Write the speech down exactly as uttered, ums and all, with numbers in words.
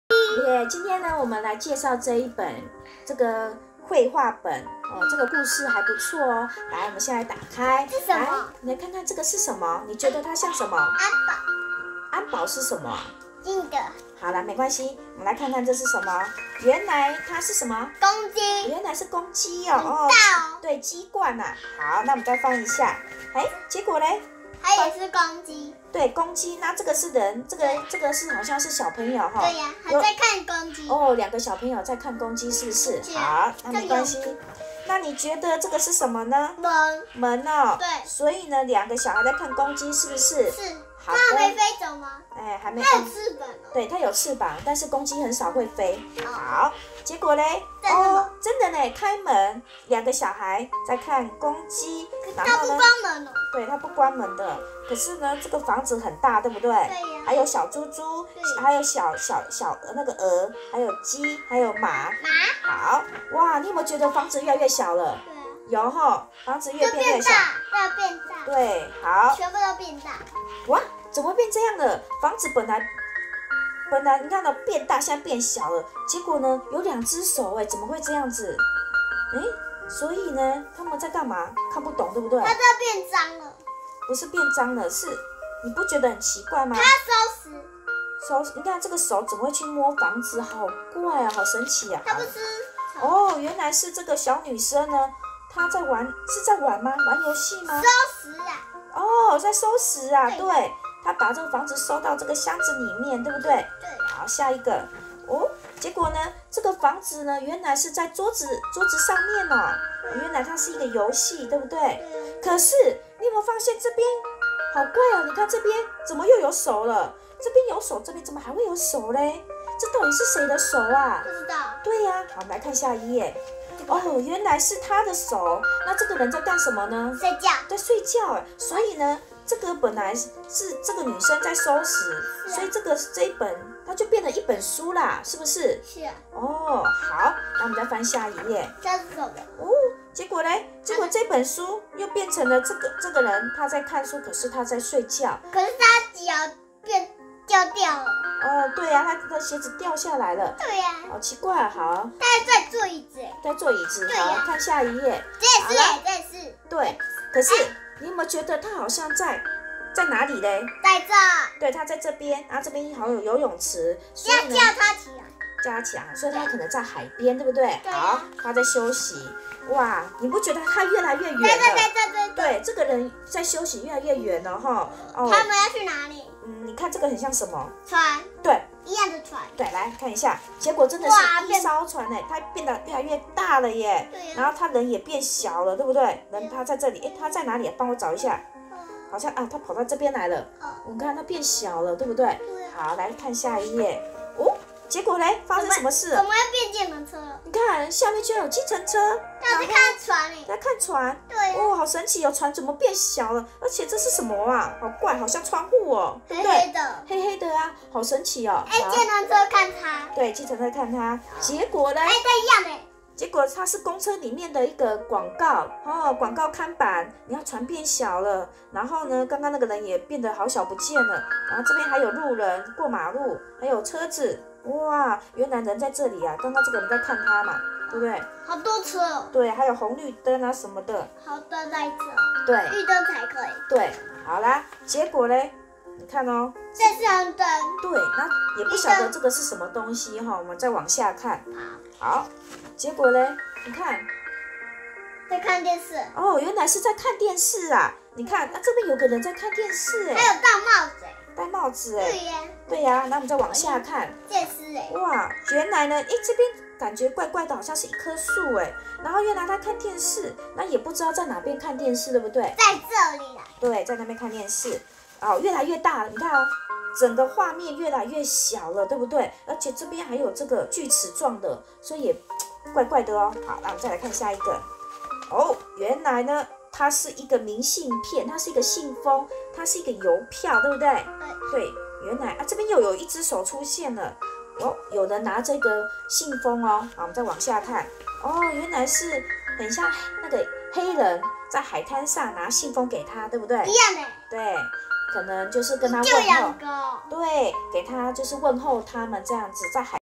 耶！今天呢，我们来介绍这一本这个绘画本哦，这个故事还不错哦。来，我们现在打开， 是什么？ 来，你来看看这个是什么？你觉得它像什么？ 安保。 安保是什么啊？ 金的。 好了，没关系，我们来看看这是什么。原来它是什么？ 公鸡。 原来是公鸡哦。 很大哦。 对，鸡冠呐、啊。好，那我们再翻一下。哎，结果嘞？ 它也是公鸡。 对，公鸡。那这个是人，这个这个是好像是小朋友哈。 对呀，还在看公鸡。 哦，两个小朋友在看公鸡，是不是？好，那没关系。那你觉得这个是什么呢？ 门。 门哦。 对。 所以呢，两个小孩在看公鸡，是不是？ 是。 好的。 它还没飞走吗？ 哎，还没。 它有翅膀哦。 对，它有翅膀，但是公鸡很少会飞。 哦、 好，结果嘞？哦，真的呢，开门，两个小孩在看公鸡，然后呢？ 它不关门哦。 对，它不关门的。可是呢，这个房子很大，对不对？ 对呀。 还有小猪猪，还有小小小那个鹅，还有鸡，还有马。 马。 好，哇，你有没有觉得房子越来越小了？ 对啊。 有哈，房子越变越小。 要变大。 对，好。 全部都变大。 哇，怎么变这样了？房子本来本来你看到变大，现在变小了。结果呢，有两只手哎，怎么会这样子？哎，所以呢，他们在干嘛？看不懂，对不对？ 它都要变脏了。 不是变脏了，是你不觉得很奇怪吗？ 它收拾。 手，你看这个手怎么会去摸房子？好怪啊，好神奇啊！ 它不是。 哦，原来是这个小女生呢，她在玩，是在玩吗？玩游戏吗？ 收拾啊。 哦，在收拾啊，对，她把这个房子收到这个箱子里面，对不对？ 对。 好，下一个。哦，结果呢，这个房子呢，原来是在桌子桌子上面哦。原来它是一个游戏，对不对？ 对。 可是你有没有发现这边好怪哦？你看这边怎么又有手了？这边有手，这边怎么还会有手嘞？这到底是谁的手啊？ 不知道。 对呀、啊，好，我们来看下一页。哦，原来是他的手。那这个人在干什么呢？ 睡觉。 在睡觉哎。所以呢，这个本来是这个女生在收拾， 啊、 所以这个这一本它就变成一本书啦，是不是？ 是啊。 哦，好，那我们再翻下一页。 这是什么？ 哦，结果嘞，结果这本书又变成了这个这个人他在看书，可是他在睡觉。 可是他脚变掉掉了。 哦，对呀、啊，他的鞋子掉下来了。 对呀、 啊。好奇怪啊，好。 他还在坐椅子。 在坐椅子。 对好，看下一页。 这也是，这也是。 对，可是、哎、你有没有觉得他好像在在哪里嘞？ 在这。 对，他在这边，然后这边好像有游泳池，所要以呢叫他起来。 叫他起来，所以他可能在海边，对不对？ 对、 啊。好，他在休息。哇，你不觉得他越来越远了？ 对对对对对。 对，这个人在休息，越来越远了哈。 哦。他们要去哪里？ 嗯，你看这个很像什么？ 船。 对。 一样的船。 对，来看一下，结果真的是一艘船哎，它变得越来越大了耶。 对、啊。 然后他人也变小了，对不对？人他在这里，哎，他在哪里？帮我找一下。好像啊，他跑到这边来了。哦。我们看他变小了，对不对？ 对、啊。 好，来看下一页。哦。结果嘞，发生什么事？ 怎么要变电动车了？ 你看下面居然有计程车， 他在看船诶， 在看船。 对、啊。 哦，好神奇哦，船怎么变小了？而且这是什么啊？好怪，好像窗户哦，对不对？ 黑黑的。 黑黑的啊，好神奇哦。 哎，计程车看他。 对，计程车看他。结果呢？ 哎，这一样的。 结果它是公车里面的一个广告哦，广告看板。你看船变小了，然后呢，刚刚那个人也变得好小不见了。然后这边还有路人过马路，还有车子。哇，原来人在这里啊！刚刚这个人在看他嘛，对不对？ 好多车哦。 对，还有红绿灯啊什么的。 好灯在这。 对。 绿灯才可以。 对，好啦，结果嘞，你看哦。 这是红灯。 对，那也不晓得这个是什么东西哈、哦，我们再往下看。好。好，结果嘞，你看。 在看电视。 哦，原来是在看电视啊！你看，啊这边有个人在看电视哎。 还有戴帽子哎。 戴帽子哎。 对呀。 对呀，那我们再往下看。 电视哎。 哇，原来呢，哎这边感觉怪怪的，好像是一棵树哎。然后原来他看电视，那也不知道在哪边看电视，对不对？ 在这里啦。 对，在那边看电视。哦，越来越大了，你看哦，整个画面越来越小了，对不对？而且这边还有这个锯齿状的，所以也怪怪的哦。好，那我们再来看下一个。哦，原来呢，它是一个明信片，它是一个信封，它是一个邮票，对不对？对。对，原来啊，这边又有一只手出现了。哦，有人拿这个信封哦。好，我们再往下看。哦，原来是很像那个黑人在海滩上拿信封给他，对不对？ 一样的。 对。 可能就是跟他就问候两，个哦。 对，给他就是问候他们这样子，在海。